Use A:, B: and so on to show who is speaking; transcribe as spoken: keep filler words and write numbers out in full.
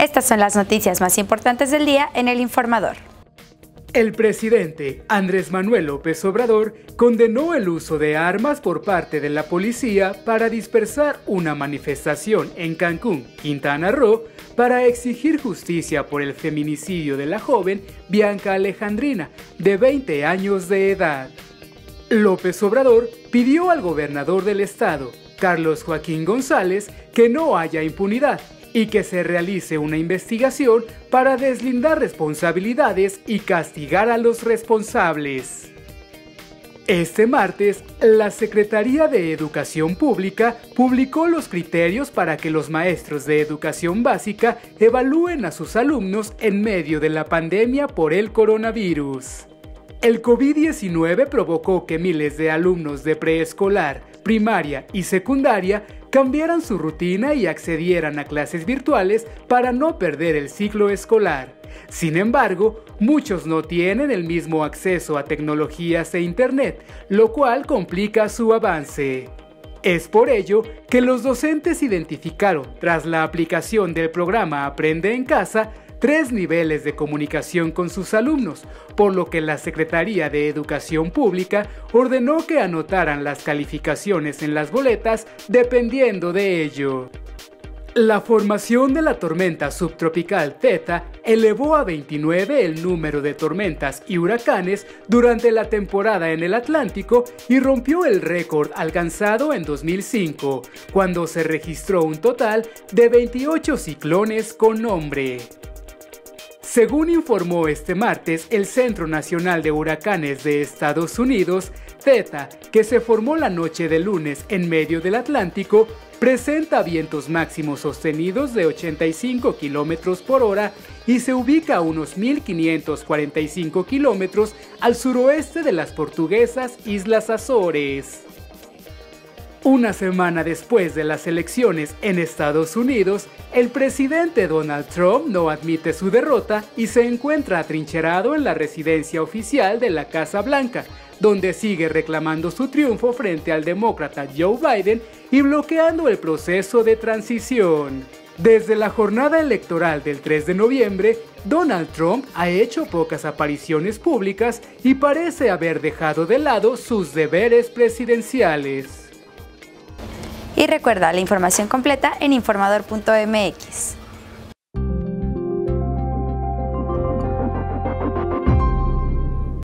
A: Estas son las noticias más importantes del día en El Informador.
B: El presidente Andrés Manuel López Obrador condenó el uso de armas por parte de la policía para dispersar una manifestación en Cancún, Quintana Roo, para exigir justicia por el feminicidio de la joven Bianca Alejandrina, de veinte años de edad. López Obrador pidió al gobernador del estado, Carlos Joaquín González, que no haya impunidad y que se realice una investigación para deslindar responsabilidades y castigar a los responsables. Este martes, la Secretaría de Educación Pública publicó los criterios para que los maestros de educación básica evalúen a sus alumnos en medio de la pandemia por el coronavirus. El COVID diecinueve provocó que miles de alumnos de preescolar, primaria y secundaria cambiaran su rutina y accedieran a clases virtuales para no perder el ciclo escolar. Sin embargo, muchos no tienen el mismo acceso a tecnologías e internet, lo cual complica su avance. Es por ello que los docentes identificaron, tras la aplicación del programa Aprende en Casa, tres niveles de comunicación con sus alumnos, por lo que la Secretaría de Educación Pública ordenó que anotaran las calificaciones en las boletas dependiendo de ello. La formación de la tormenta subtropical Theta elevó a veintinueve el número de tormentas y huracanes durante la temporada en el Atlántico y rompió el récord alcanzado en dos mil cinco, cuando se registró un total de veintiocho ciclones con nombre. Según informó este martes el Centro Nacional de Huracanes de Estados Unidos, Theta, que se formó la noche de lunes en medio del Atlántico, presenta vientos máximos sostenidos de ochenta y cinco kilómetros por hora y se ubica a unos mil quinientos cuarenta y cinco kilómetros al suroeste de las portuguesas Islas Azores. Una semana después de las elecciones en Estados Unidos, el presidente Donald Trump no admite su derrota y se encuentra atrincherado en la residencia oficial de la Casa Blanca, donde sigue reclamando su triunfo frente al demócrata Joe Biden y bloqueando el proceso de transición. Desde la jornada electoral del tres de noviembre, Donald Trump ha hecho pocas apariciones públicas y parece haber dejado de lado sus deberes presidenciales.
A: Y recuerda la información completa en informador punto m x.